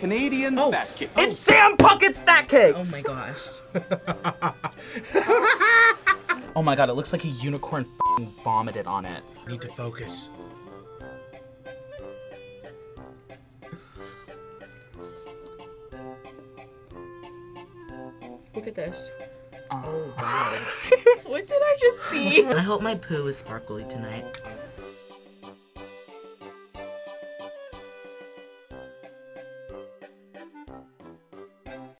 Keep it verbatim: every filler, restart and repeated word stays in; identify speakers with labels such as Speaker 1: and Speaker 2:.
Speaker 1: Canadian
Speaker 2: oh.
Speaker 1: FatCakes.
Speaker 2: Oh.
Speaker 1: It's Sam Puckett's FatCakes!
Speaker 2: Oh my gosh.
Speaker 1: Oh my god, it looks like a unicorn f***ing vomited on it.
Speaker 2: Need to focus. Look at this.
Speaker 1: Oh god.
Speaker 3: What did I just see?
Speaker 2: I hope my poo is sparkly tonight.